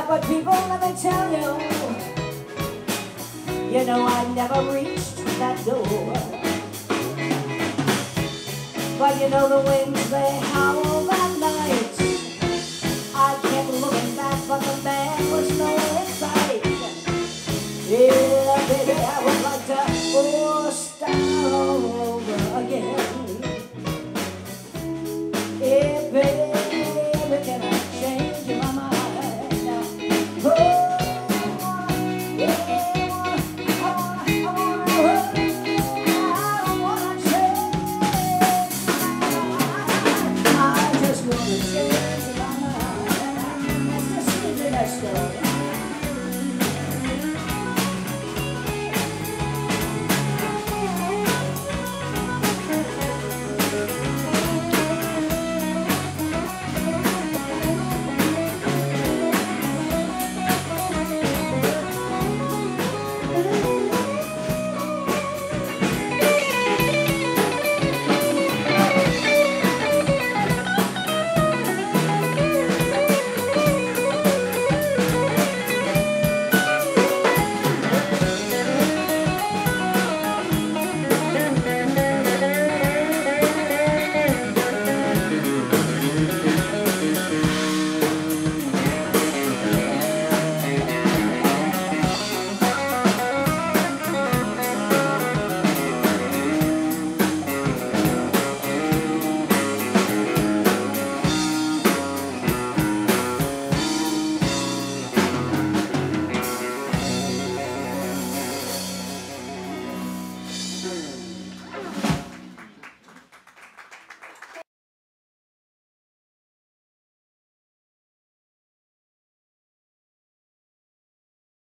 but people, let me tell you know I never reached that door. But you know the winds, they howl that night. I kept looking back, but the man was nowhere in sight. Yeah, baby, I would like to start all over again. Yeah, baby, can I change my mind? Oh, yeah, I wanna change. I just wanna change my mind. Let's just leave it as so.